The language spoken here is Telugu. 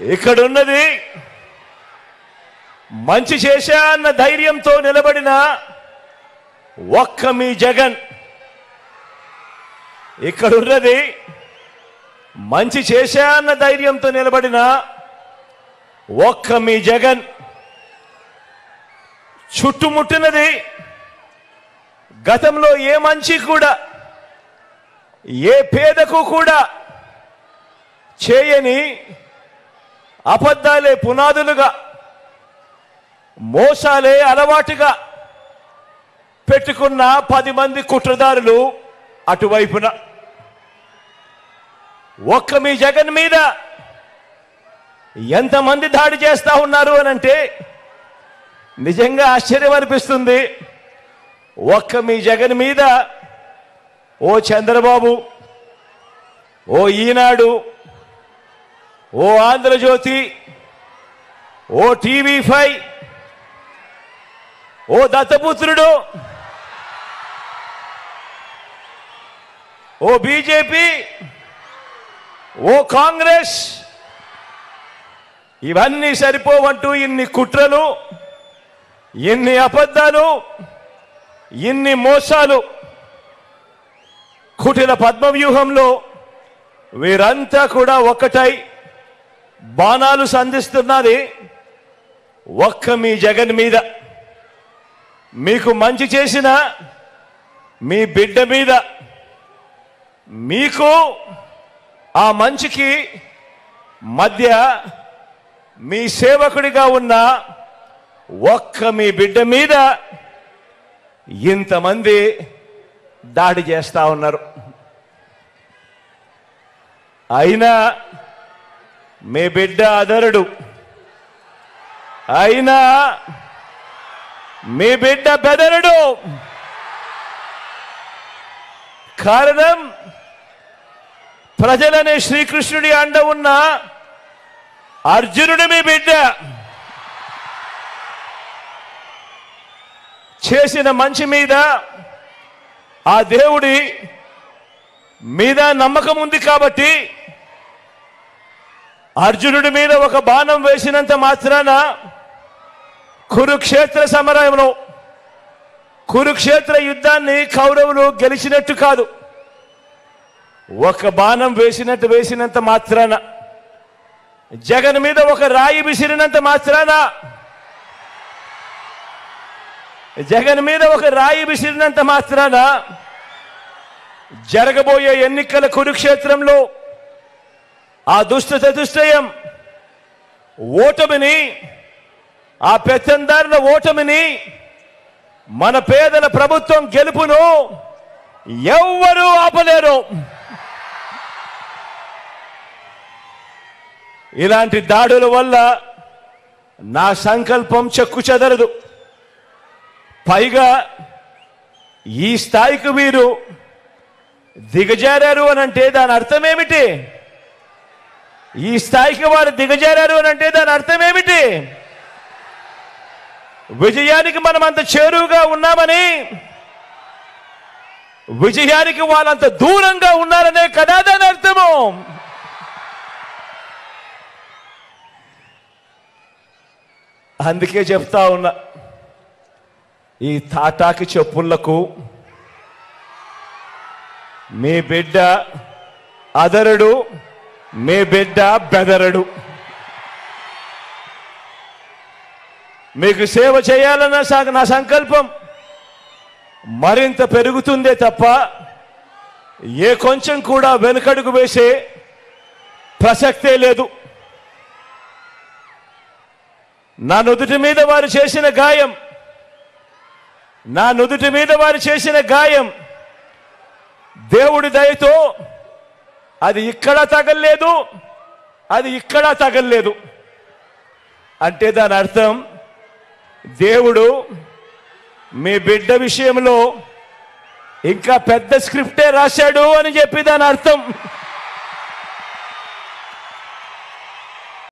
ఇక్కడున్నది మంచి చేశా అన్న ధైర్యంతో నిలబడిన ఒక్క మీ జగన్. ఇక్కడున్నది మంచి చేశా అన్న ధైర్యంతో నిలబడిన ఒక్క మీ జగన్. చుట్టుముట్టినది గతంలో ఏ మంచి కూడా ఏ పేదకు కూడా చేయని అబద్ధాలే పునాదులుగా, మోసాలే అలవాటుగా పెట్టుకున్న 10 మంది కుట్రదారులు అటువైపున. ఒక్క మీ జగన్ మీద ఎంతమంది దాడి చేస్తా ఉన్నారు అనంటే నిజంగా ఆశ్చర్యం అనిపిస్తుంది. ఒక్క మీ జగన్ మీద ఓ చంద్రబాబు, ఓ ఈనాడు, ఓ ఆంధ్రజ్యోతి, ఓ టీవీ5, ఓ దత్తపుత్రుడు, ఓ బీజేపీ, ఓ కాంగ్రెస్, ఇవన్నీ సరిపోవంటూ ఇన్ని కుట్రలు, ఇన్ని అబద్ధాలు, ఇన్ని మోసాలు, కుటిల పద్మవ్యూహంలో వీరంతా కూడా ఒక్కటై బాణాలు సంధిస్తున్నది ఒక్క మీ జగన్ మీద. మీకు మంచి చేసిన మీ బిడ్డ మీద, మీకు ఆ మంచికి మధ్య మీ సేవకుడిగా ఉన్న ఒక్క మీ బిడ్డ మీద ఇంతమంది దాడి చేస్తా ఉన్నారు. అయినా మీ బిడ్డ అదరుడు, అయినా మీ బిడ్డ బెదరుడు. కారణం ప్రజలనే శ్రీకృష్ణుడి అండ ఉన్న అర్జునుడు మీ బిడ్డ. చేసిన మంచి మీద ఆ దేవుడి మీద నమ్మకం ఉంది కాబట్టి అర్జునుడి మీద ఒక బాణం వేసినంత మాత్రాన కురుక్షేత్ర సమరంలో, కురుక్షేత్ర యుద్ధాన్ని కౌరవులు గెలిచినట్టు కాదు. ఒక బాణం వేసినంత మాత్రాన, జగన్ మీద ఒక రాయి విసిరినంత మాత్రాన, జగన్ మీద ఒక రాయి విసిరినంత మాత్రాన జరగబోయే ఎన్నికల కురుక్షేత్రంలో ఆ దుష్ట చతుష్టయం ఓటమిని, ఆ పెత్తందారుల ఓటమిని, మన పేదల ప్రభుత్వం గెలుపును ఎవ్వరూ ఆపలేరు. ఇలాంటి దాడుల వల్ల నా సంకల్పం చెక్కు చెదరదు. పైగా ఈ స్థాయికి వీరు దిగజారారు అనంటే దాని అర్థం ఏమిటి? ఈ స్థాయికి వారు దిగజారారు అనంటే దాని అర్థం ఏమిటి? విజయానికి మనం అంత చేరువుగా ఉన్నామని, విజయానికి వాళ్ళంత దూరంగా ఉన్నారనే కదా దాని అర్థము. అందుకే చెప్తా ఉన్నా, ఈ తాటాకి చెప్పుళ్లకు మీ బిడ్డ అదరుడు, మీ బిడ్డ బెదరడు. మీకు సేవ చేయాలన్న నా సంకల్పం మరింత పెరుగుతుందే తప్ప ఏ కొంచెం కూడా వెనుకడుగు వేసే ప్రసక్తే లేదు. నా నుదుటి మీద వారు చేసిన గాయం, నా నుదుటి మీద వారు చేసిన గాయం దేవుడి దయతో అది ఇక్కడ తగల్లేదు, అది ఇక్కడ తగల్లేదు. అంటే దాని అర్థం దేవుడు మీ బిడ్డ విషయంలో ఇంకా పెద్ద స్క్రిప్టే రాశాడు అని చెప్పి దాని అర్థం.